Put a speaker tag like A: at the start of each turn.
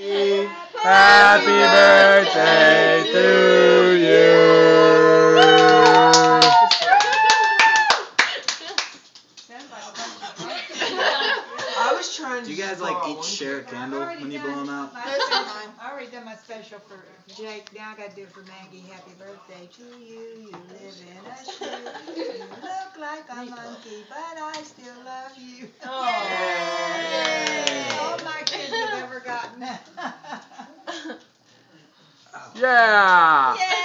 A: Happy birthday to you.
B: I was trying to.
C: Do you guys like each share a candle when you blow them out?
D: I already done my special for Jake. Now I gotta do it for Maggie. Happy birthday to you. You live in a shoe. You look like a monkey, but I still love you.
B: Oh.
D: All my kids have ever gotten that.
A: Yeah.